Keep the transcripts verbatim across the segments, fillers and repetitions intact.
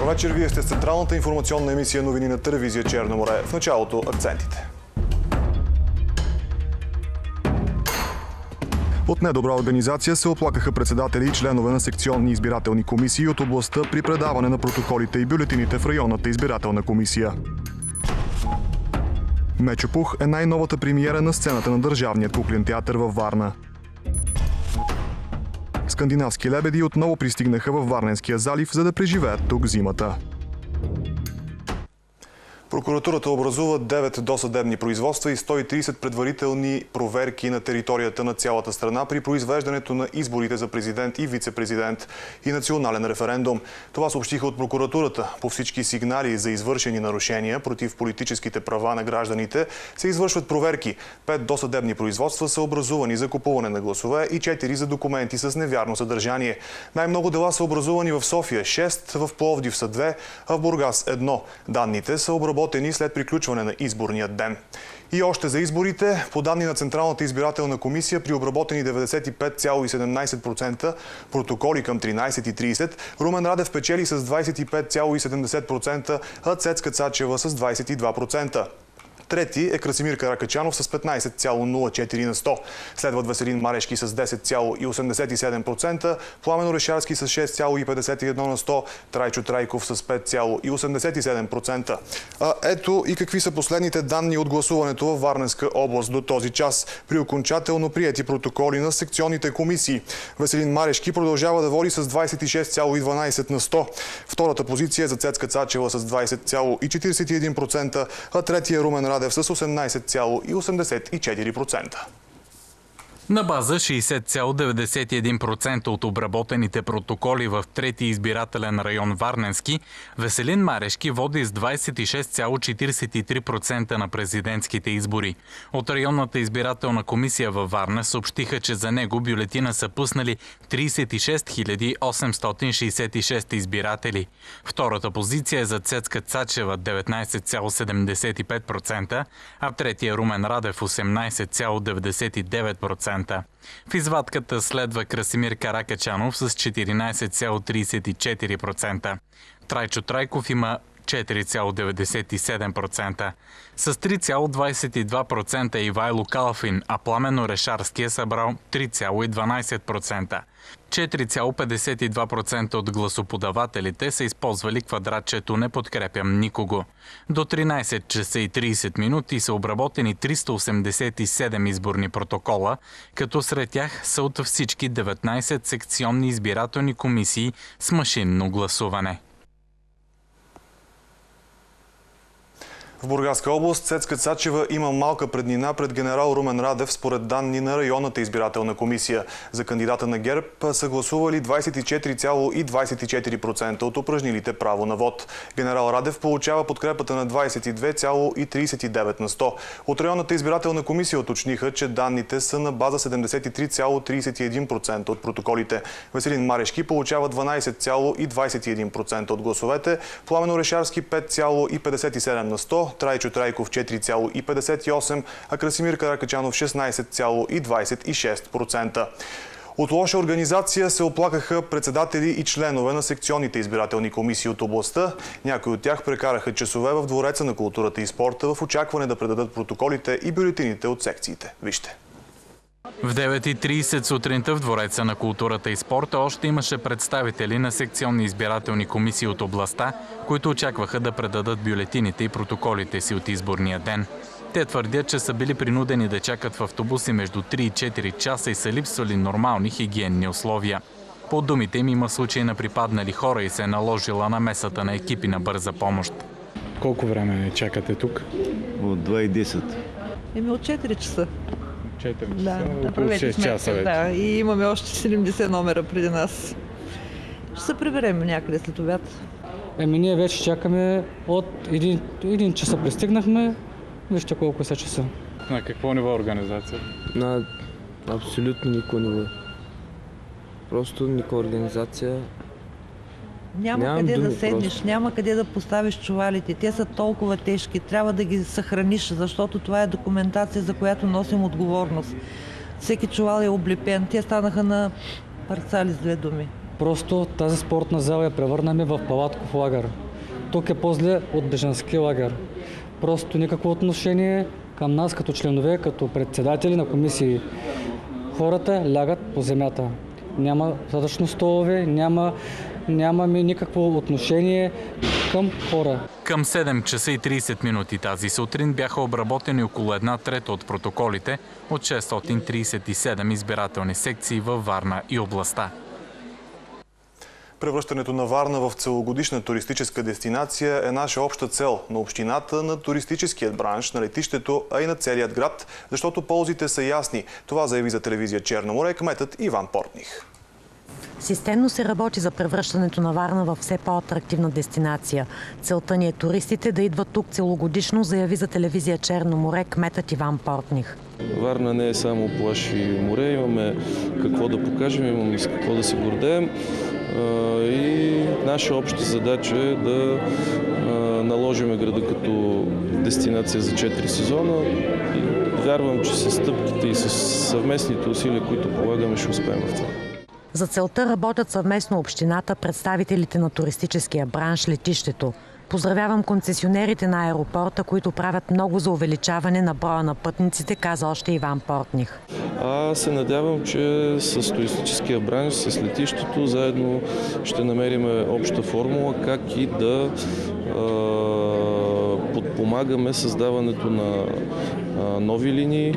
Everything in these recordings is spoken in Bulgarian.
вечер, вие сте с централната информационна емисия новини на телевизия Черно море. В началото акцентите. От недобра организация се оплакаха председатели и членове на секционни избирателни комисии от областта при предаване на протоколите и бюлетините в районната избирателна комисия. Мечо Пух е най-новата премиера на сцената на Държавния куклен театър във Варна. Скандинавски лебеди отново пристигнаха във Варненския залив, за да преживеят тук зимата. Прокуратурата образува девет досъдебни производства и сто и тридесет предварителни проверки на територията на цялата страна при произвеждането на изборите за президент и вице-президент и национален референдум. Това съобщиха от прокуратурата. По всички сигнали за извършени нарушения против политическите права на гражданите се извършват проверки. Пет досъдебни производства са образувани за купуване на гласове и четири за документи с невярно съдържание. Най-много дела са образувани в София – шест, в Пловдив са две, а в Бургас – едно. Данните са обработени след приключване на изборния ден. И още за изборите, по данни на Централната избирателна комисия, при обработени деветдесет и пет цяло и седемнадесет процента протоколи към тринадесет и тридесет, Румен Радев печели с двадесет и пет цяло и седемдесет процента, а Цецка Цачева с двадесет и два процента. Трети е Красимир Каракачанов с петнадесет цяло нула четири на сто. Следват Веселин Марешки с десет цяло и осемдесет и седем процента, Пламен Орешарски с шест цяло и петдесет и едно на сто, Трайчо Трайков с пет цяло и осемдесет и седем процента. А ето и какви са последните данни от гласуването във Варненска област до този час при окончателно приети протоколи на секционните комисии. Веселин Марешки продължава да води с двадесет и шест цяло и дванадесет на сто. Втората позиция е за Цецка Цачева с двадесет цяло и четиридесет и един процента, а третия Румен Радев с осемнадесет цяло и осемдесет и четири процента. На база шейсет цяло деветдесет и един процента от обработените протоколи в трети избирателен район Варненски, Веселин Марешки води с двадесет и шест цяло четиридесет и три процента на президентските избори. От районната избирателна комисия във Варна съобщиха, че за него бюлетина са пуснали тридесет и шест хиляди осемстотин шейсет и шест избиратели. Втората позиция е за Цецка Цачева деветнадесет цяло седемдесет и пет процента, а третия Румен Радев осемнадесет цяло деветдесет и девет процента. В извадката следва Красимир Каракачанов с четиринадесет цяло тридесет и четири процента. Трайчо Трайков има четири цяло деветдесет и седем процента. С три цяло двадесет и два процента е Ивайло Калфин, а Пламен Орешарски е събрал три цяло дванадесет процента. четири цяло петдесет и два процента от гласоподавателите са използвали квадратчето "Не подкрепям никого". До тринадесет часа и тридесет минути са обработени триста осемдесет и седем изборни протокола, като сред тях са от всички деветнадесет секционни избирателни комисии с машинно гласуване. В Бургаска област Цецка Цачева има малка преднина пред генерал Румен Радев според данни на районната избирателна комисия. За кандидата на ГЕРБ са гласували двадесет и четири цяло двадесет и четири процента от упражнилите право на вод. Генерал Радев получава подкрепата на двадесет и две цяло тридесет и девет на сто. От районната избирателна комисия уточниха, че данните са на база седемдесет и три цяло тридесет и един процента от протоколите. Веселин Марешки получава дванадесет цяло двадесет и един процента от гласовете, Пламен Орешарски пет цяло петдесет и седем на сто, Трайчо Трайков четири цяло петдесет и осем, а Красимир Каракачанов шестнадесет цяло двадесет и шест процента. От лоша организация се оплакаха председатели и членове на секционните избирателни комисии от областта. Някои от тях прекараха часове в Двореца на културата и спорта в очакване да предадат протоколите и бюлетините от секциите. Вижте. В девет и тридесет сутринта в Двореца на културата и спорта още имаше представители на секционни избирателни комисии от областта, които очакваха да предадат бюлетините и протоколите си от изборния ден. Те твърдят, че са били принудени да чакат в автобуси между три и четири часа и са липсвали нормални хигиенни условия. По думите им има случаи на припаднали хора и се е наложила намесата на екипи на бърза помощ. Колко време чакате тук? От два и десет. Еми от четири часа. четири часа, да, около шест часа вече. Да, и имаме още седемдесет номера преди нас. Ще се приберем някъде след обяд. Еми ние вече чакаме от един, един часа пристигнахме, вижте колко са часа. На какво ниво организация? На абсолютно никакво ниво. Просто никаква организация. Няма Нямам къде думи, да седнеш, просто. няма къде да поставиш чувалите. Те са толкова тежки, трябва да ги съхраниш, защото това е документация, за която носим отговорност. Всеки чувал е облепен. Те станаха на парцали с две думи. Просто тази спортна зала я превърнаме в палатков лагер. Тук е по-зле от бежански лагер. Просто никакво отношение към нас като членове, като председатели на комисии. Хората лягат по земята. Няма задъчно столове, няма, нямаме никакво отношение към хора. Към седем часа и трийсет минути тази сутрин бяха обработени около една трета от протоколите от шестстотин трийсет и седем избирателни секции във Варна и областта. Превръщането на Варна в целогодишна туристическа дестинация е наша обща цел на общината, на туристическият бранш, на летището, а и на целият град, защото ползите са ясни. Това заяви за телевизия Черно море кметът Иван Портних. Системно се работи за превръщането на Варна в все по-атрактивна дестинация. Целта ни е туристите да идват тук целогодишно, заяви за телевизия Черно море кметът Иван Портних. Варна не е само плаж и море, имаме какво да покажем, имаме с какво да се гордеем. И наша обща задача е да наложим града като дестинация за четири сезона. И вярвам, че с стъпките и с съвместните усилия, които полагаме, ще успеем в това. За целта работят съвместно общината, представителите на туристическия бранш, летището. Поздравявам концесионерите на аеропорта, които правят много за увеличаване на броя на пътниците, каза още Иван Портних. Аз се надявам, че с туристическия бранш, с летището, заедно ще намерим обща формула как и да е, подпомагаме създаването на е, нови линии,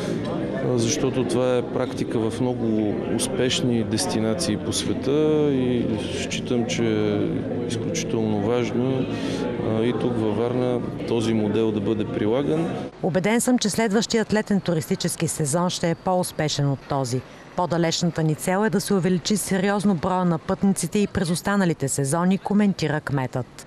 защото това е практика в много успешни дестинации по света и считам, че е изключително важно и тук във Варна този модел да бъде прилаган. Убеден съм, че следващият летен туристически сезон ще е по-успешен от този. По-далечната ни цел е да се увеличи сериозно броя на пътниците и през останалите сезони, коментира кметът.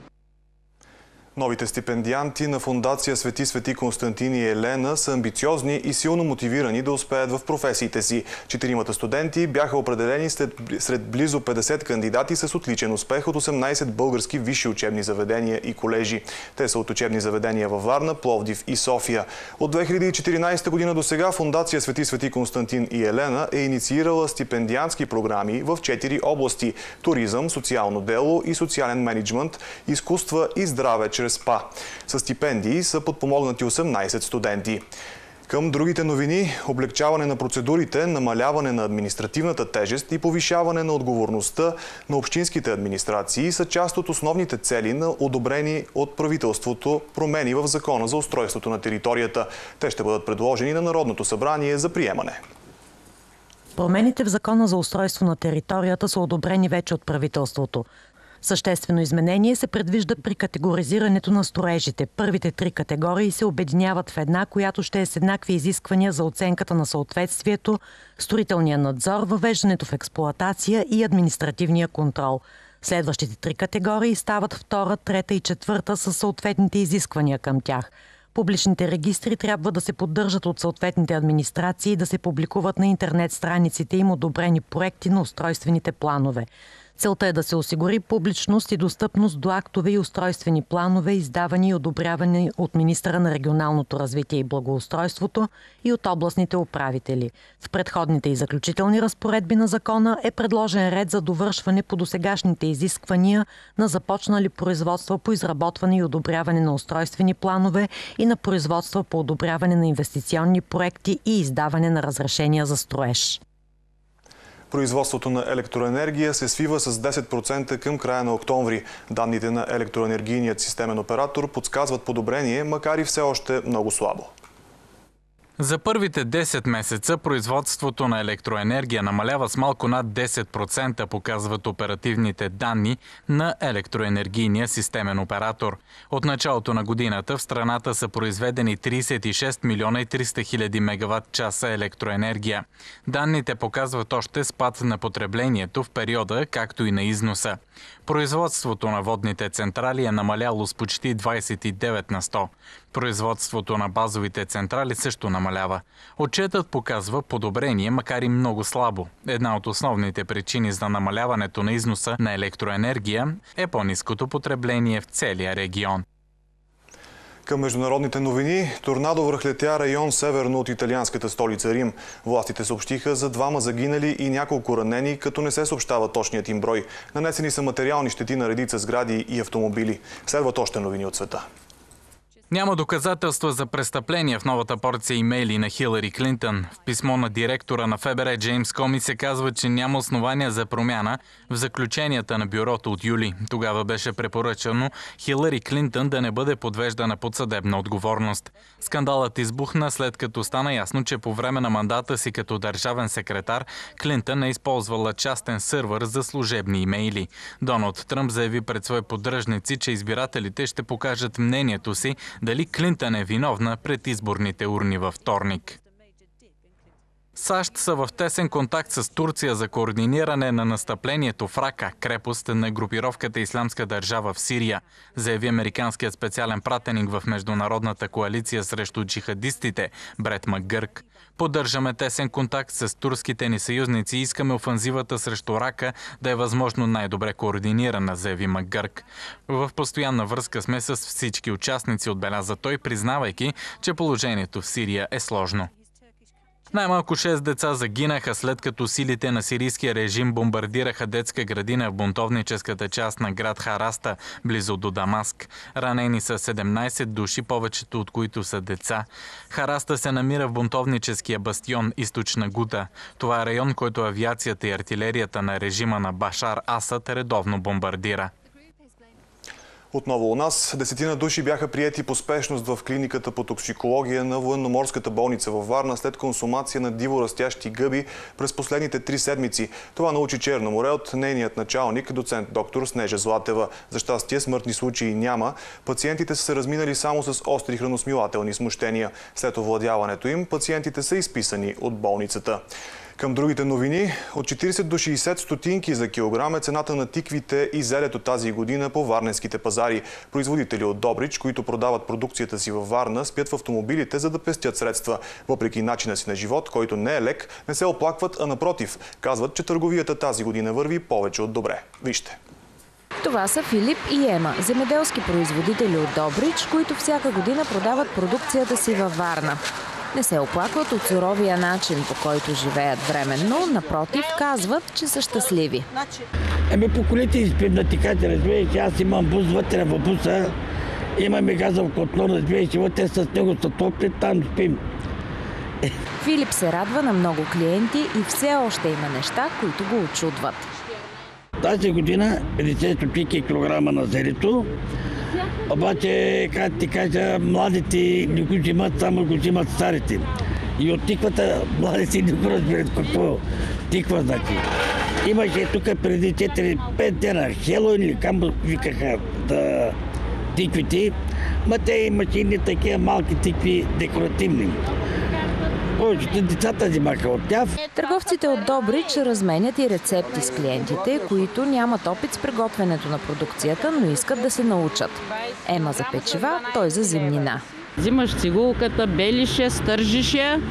Новите стипендианти на фондация Свети Свети Константин и Елена са амбициозни и силно мотивирани да успеят в професиите си. Четиримата студенти бяха определени след, сред близо петдесет кандидати с отличен успех от осемнадесет български висши учебни заведения и колежи. Те са от учебни заведения във Варна, Пловдив и София. От две хиляди и четиринадесета година до сега фондация Свети Свети Константин и Елена е инициирала стипендиантски програми в четири области – туризъм, социално дело и социален мениджмънт, изкуства и здраве чрез СПА. С стипендии са подпомогнати осемнадесет студенти. Към другите новини – облегчаване на процедурите, намаляване на административната тежест и повишаване на отговорността на общинските администрации са част от основните цели на одобрени от правителството промени в Закона за устройството на територията. Те ще бъдат предложени на Народното събрание за приемане. Промените в Закона за устройство на територията са одобрени вече от правителството. Съществено изменение се предвижда при категоризирането на строежите. Първите три категории се обединяват в една, която ще е с еднакви изисквания за оценката на съответствието, строителния надзор, въвеждането в експлоатация и административния контрол. Следващите три категории стават втора, трета и четвърта със съответните изисквания към тях. Публичните регистри трябва да се поддържат от съответните администрации и да се публикуват на интернет страниците им одобрени проекти на устройствените планове. Целта е да се осигури публичност и достъпност до актове и устройствени планове, издавани и одобрявани от министъра на регионалното развитие и благоустройството и от областните управители. В предходните и заключителни разпоредби на закона е предложен ред за довършване по досегашните изисквания на започнали производства по изработване и одобряване на устройствени планове и на производства по одобряване на инвестиционни проекти и издаване на разрешения за строеж. Производството на електроенергия се свива с десет процента към края на октомври. Данните на електроенергийният системен оператор подсказват подобрение, макар и все още много слабо. За първите десет месеца производството на електроенергия намалява с малко над десет процента, показват оперативните данни на електроенергийния системен оператор. От началото на годината в страната са произведени тридесет и шест милиона и триста хиляди мегаватт часа електроенергия. Данните показват още спад на потреблението в периода, както и на износа. Производството на водните централи е намаляло с почти двадесет и девет на сто. Производството на базовите централи също намалява. Отчетът показва подобрение, макар и много слабо. Една от основните причини за намаляването на износа на електроенергия е по-ниското потребление в целия регион. Към международните новини, торнадо връхлетя район северно от италианската столица Рим. Властите съобщиха за двама загинали и няколко ранени, като не се съобщава точният им брой. Нанесени са материални щети на редица сгради и автомобили. Следват още новини от света. Няма доказателства за престъпления в новата порция имейли на Хилари Клинтън. В писмо на директора на ФБР Джеймс Коми се казва, че няма основания за промяна в заключенията на бюрото от юли. Тогава беше препоръчано Хилари Клинтън да не бъде подвеждана под съдебна отговорност. Скандалът избухна след като стана ясно, че по време на мандата си като държавен секретар Клинтън е използвала частен сървър за служебни имейли. Доналд Тръмп заяви пред свои поддръжници, че избирателите ще покажат мнението си дали Клинтън е виновна пред изборните урни във вторник. САЩ са в тесен контакт с Турция за координиране на настъплението в Рака, крепост на групировката Ислямска държава в Сирия, заяви американският специален пратеник в Международната коалиция срещу джихадистите Брет Макгърк. Поддържаме тесен контакт с турските ни съюзници и искаме офанзивата срещу Рака да е възможно най-добре координирана, заяви Макгърк. В постоянна връзка сме с всички участници, отбеляза той, признавайки, че положението в Сирия е сложно. Най-малко шест деца загинаха след като силите на сирийския режим бомбардираха детска градина в бунтовническата част на град Хараста, близо до Дамаск. Ранени са седемнайсет души, повечето от които са деца. Хараста се намира в бунтовническия бастион Източна Гута. Това е район, който авиацията и артилерията на режима на Башар Асад редовно бомбардира. Отново у нас, десетина души бяха приети по спешност в клиниката по токсикология на военноморската болница във Варна след консумация на диво растящи гъби през последните три седмици. Това научи Черно море от нейният началник, доцент доктор Снежа Златева. За щастие смъртни случаи няма. Пациентите са се разминали само с остри храносмилателни смущения. След овладяването им, пациентите са изписани от болницата. Към другите новини, от четирийсет до шейсет стотинки за килограм е цената на тиквите и зелето тази година по варненските пазари. Производители от Добрич, които продават продукцията си във Варна, спят в автомобилите, за да пестят средства. Въпреки начина си на живот, който не е лек, не се оплакват, а напротив. Казват, че търговията тази година върви повече от добре. Вижте. Това са Филип и Ема, земеделски производители от Добрич, които всяка година продават продукцията си във Варна. Не се оплакват от суровия начин, по който живеят временно, напротив, казват, че са щастливи. Еми по колите изпим на тикати, разбираш, аз имам бус вътре в буса, имаме газов котлон, разбираш, вътре с него са топли, там спим. Филип се радва на много клиенти и все още има неща, които го очудват. Тази година петдесет стотинки килограма на зелето, обаче, как ти кажа, младите не го взимат, само го взимат старите. И от тиквата младите не го разбират какво тиква значи. Имаше тук преди четири-пет дена Хелоуин или камбо викаха да тиквите, ма те имаше и такива малки тикви декоративни. Повечето децата взимаха от тях. Търговците от Добрич разменят и рецепти с клиентите, които нямат опит с приготвянето на продукцията, но искат да се научат. Ема за печива, той за зимнина. Взимаш цигулката, белише, стържише,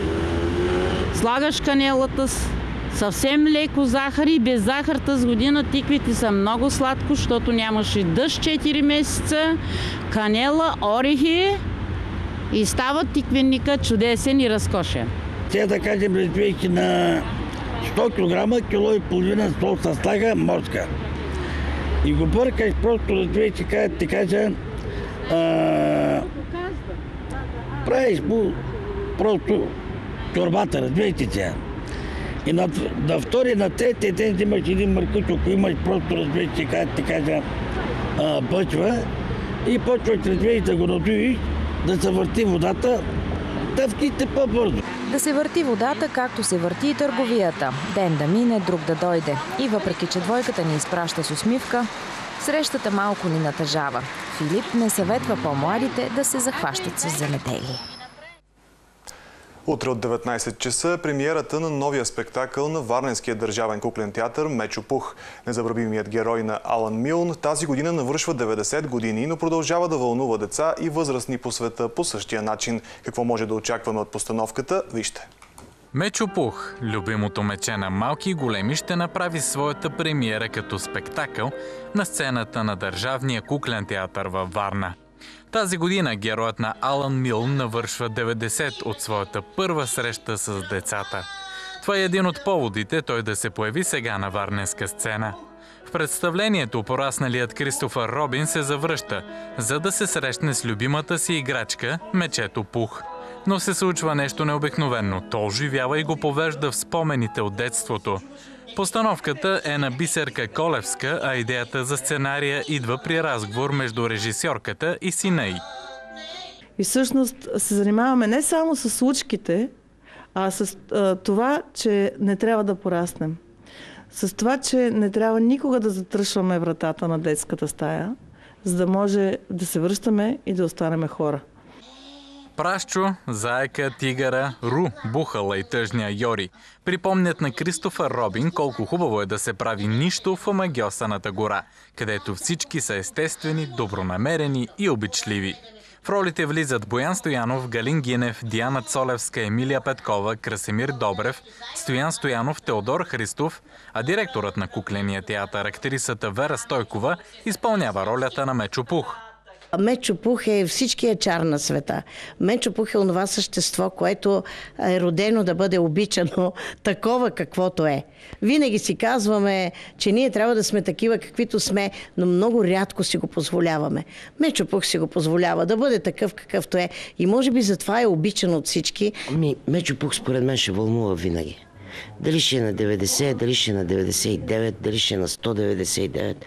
слагаш канелата, съвсем леко захар и без захар тази година тиквите са много сладко, защото нямаше дъжд четири месеца, канела, орехи. И става тиквенника чудесен и разкошен. Сега да кажем, разбирайки на сто килограма, кило и половина сол се слага морска. И го бъркаш просто, разбирайки, как ти кажа, а, правиш му просто чорбата, разбирайки сега. И на, на втори, на третия ден взимаш един мъркуч, ако имаш просто, разбирайки, как ти кажа, а, бъчва и почваш, разбирайки, да го надуиш, да се върти водата, да вките по-бързо. Да се върти водата, както се върти и търговията. Ден да мине, друг да дойде. И въпреки, че двойката ни изпраща с усмивка, срещата малко ни натъжава. Филип не съветва по-младите да се захващат с земеделие. Утре от деветнайсет часа е премиерата на новия спектакъл на Варненския държавен куклен театър Мечо Пух. Незабравимият герой на Алан Милн тази година навършва деветдесет години, но продължава да вълнува деца и възрастни по света по същия начин. Какво може да очакваме от постановката? Вижте. Мечо Пух, любимото мече на малки и големи, ще направи своята премиера като спектакъл на сцената на Държавния куклен театър във Варна. Тази година героят на Алън Мил навършва деветдесет от своята първа среща с децата. Това е един от поводите той да се появи сега на варненска сцена. В представлението порасналият Кристофър Робин се завръща, за да се срещне с любимата си играчка, мечето Пух. Но се случва нещо необикновено. То оживява и го повежда в спомените от детството. Постановката е на Бисерка Колевска, а идеята за сценария идва при разговор между режисьорката и сина й. И всъщност се занимаваме не само с случките, а с а, това, че не трябва да пораснем. С това, че не трябва никога да затръшваме вратата на детската стая, за да може да се връщаме и да останем хора. Прашчо, Заека, Тигъра, Ру, Бухала и тъжния Йори припомнят на Кристофър Робин колко хубаво е да се прави нищо в омагьосаната гора, където всички са естествени, добронамерени и обичливи. В ролите влизат Боян Стоянов, Галин Гинев, Диана Цолевска, Емилия Петкова, Красимир Добрев, Стоян Стоянов, Теодор Христов, а директорът на кукления театър, актрисата Вера Стойкова, изпълнява ролята на Мечо Пух. Мечо Пух е всичкия чар на света. Мечо Пух е онова същество, което е родено да бъде обичано такова каквото е. Винаги си казваме, че ние трябва да сме такива каквито сме, но много рядко си го позволяваме. Мечо Пух си го позволява да бъде такъв какъвто е и може би затова е обичан от всички. Ами, Мечо Пух според мен ще вълнува винаги. Дали ще е на деветдесет, дали ще е на деветдесет и девет, дали ще е на сто деветдесет и девет.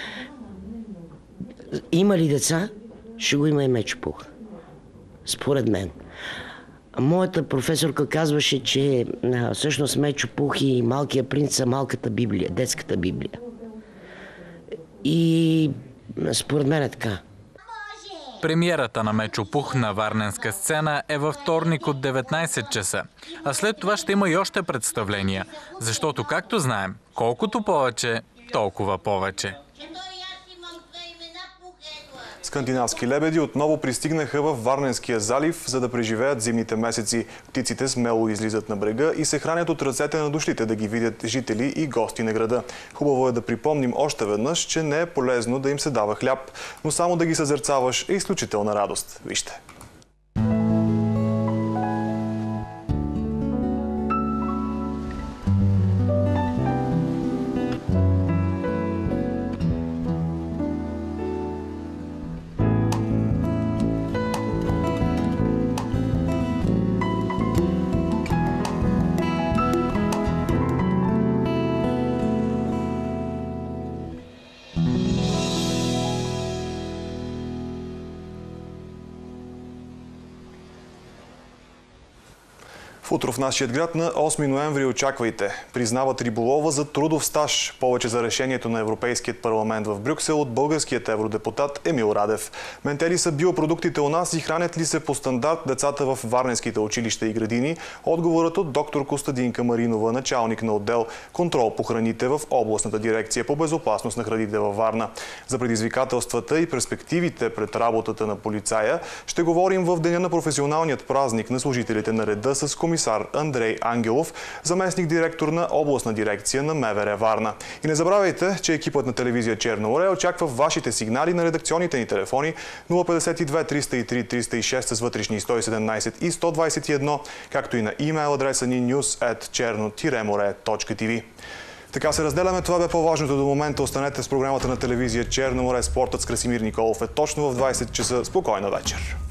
Има ли деца, ще го има и Мечо Пух. Според мен. Моята професорка казваше, че а, всъщност Мечо Пух и Малкия принц са малката Библия, детската Библия. И според мен е така. Премиерата на Мечо Пух на варненска сцена е във вторник от деветнайсет часа. А след това ще има и още представления. Защото, както знаем, колкото повече, толкова повече. Скандинавски лебеди отново пристигнаха в Варненския залив, за да преживеят зимните месеци. Птиците смело излизат на брега и се хранят от ръцете на дошлите да ги видят жители и гости на града. Хубаво е да припомним още веднъж, че не е полезно да им се дава хляб, но само да ги съзерцаваш е изключителна радост. Вижте! В утро в нашия град на осми ноември очаквайте. Признават риболова за трудов стаж. Повече за решението на Европейският парламент в Брюксел от българският евродепутат Емил Радев. Ментели са биопродуктите у нас и хранят ли се по стандарт децата в варненските училища и градини? Отговорът от доктор Костадинка Маринова, началник на отдел контрол по храните в областната дирекция по безопасност на храните във Варна. За предизвикателствата и перспективите пред работата на полицая ще говорим в деня на професионалният празник на служителите на реда с комисар Андрей Ангелов, заместник директор на областна дирекция на МВР Варна. И не забравяйте, че екипът на телевизия Черно море очаква вашите сигнали на редакционните ни телефони нула петдесет и две триста и три триста и шест с вътрешни сто и седемнайсет и сто двайсет и едно, както и на имейл адреса ни нюз ет черно море точка ти ви. Така се разделяме. Това бе по-важното до момента. Останете с програмата на телевизия Черно море. Спортът с Красимир Николов е точно в двайсет часа. Спокойна вечер!